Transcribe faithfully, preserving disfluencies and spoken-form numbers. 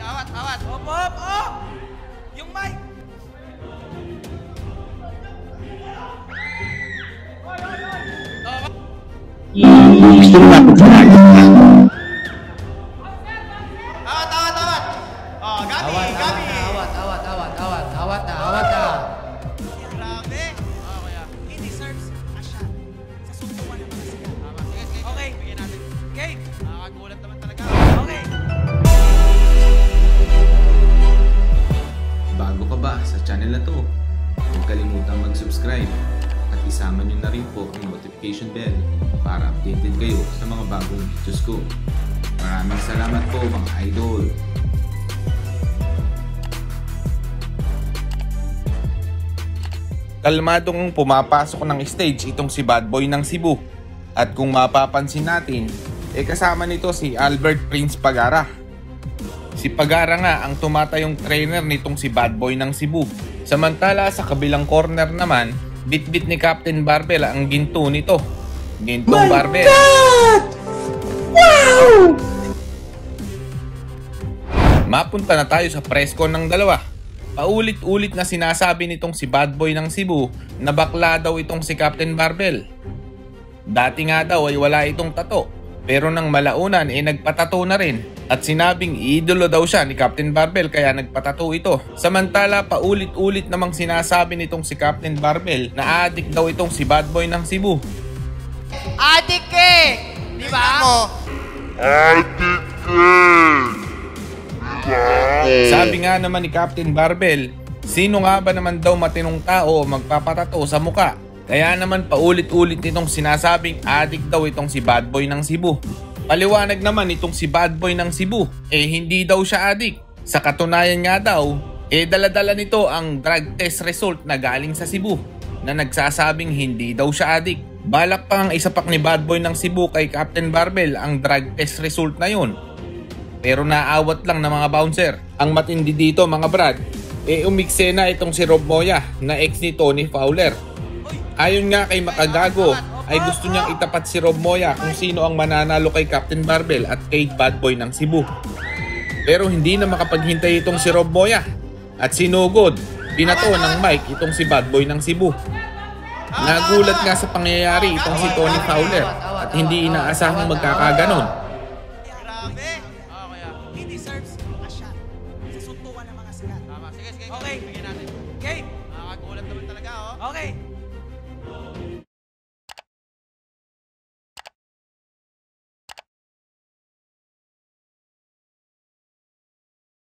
awat, awat. Op, op, op! Yung mic! Gusto mo dapat sa akin? Awat, awat, awat! Oh, Gabi, Awat, Gabi! awat, awat, awat, awat, awat na, awat na. Grabe! Oh, kaya. He deserves a shot. Sa suntukan ng mga siya. Tama, sige, sige. Okay. Bigyan natin. Game! Nakakagulat naman talaga. Okay. Bago ka ba sa channel na to, huwag kalimutang mag-subscribe at isama nyo na rin po ang notification bell para updated kayo sa mga bagong videos ko. Maraming salamat po mga idol! Kalmadong pumapasok ng stage itong si Bad Boy ng Cebu. At kung mapapansin natin, eh kasama nito si Albert Prince Pagara. Si Pagara nga ang tumatayong trainer nitong si Bad Boy ng Cebu. Samantala sa kabilang corner naman, bit-bit ni Captain Barbell ang ginto nito. Gintong Barbell. God! Wow! Mapunta na tayo sa presscon ng dalawa. Paulit-ulit na sinasabi nitong si Bad Boy ng Cebu na bakla daw itong si Captain Barbell. Dati nga daw ay wala itong tato, pero nang malaunan eh nagpatato na rin. At sinabing idolo daw siya ni Captain Barbell kaya nagpatato ito. Samantala paulit-ulit namang sinasabi nitong si Captain Barbell na adik daw itong si Bad Boy ng Cebu. Adik eh! Di ba? Sabi nga naman ni Captain Barbell, sino nga ba naman daw matinong tao magpapatato sa muka? Kaya naman paulit-ulit nitong sinasabing adik daw itong si Bad Boy ng Cebu. Paliwanag naman itong si Bad Boy ng Cebu, eh hindi daw siya adik. Sa katunayan nga daw, eh daladala nito ang drug test result na galing sa Cebu na nagsasabing hindi daw siya adik. Balak pa ang isapak ni Bad Boy ng Cebu kay Captain Barbell ang drug test result na yun. Pero naawat lang ng mga bouncer. Ang matindi dito mga brad, eh umiksena itong si Rob Moya na ex ni Tony Fowler. Ayon nga kay Makagago, ay gusto niyang itapat si Rob Moya kung sino ang mananalo kay Captain Barbell at kay Bad Boy ng Cebu. Pero hindi na makapaghintay itong si Rob Moya at sinugod, binato ng mic itong si Bad Boy ng Cebu. Nagulat nga sa pangyayari itong si Tony Fowler at hindi inaasahang magkakaganon. Grabe! Oh, kaya. He deserves a shot. Sa suntukan ng mga siya. Tama, sige, sige. Okay. Bigyan natin. Game! Nakakagulat naman talaga, oh. Okay.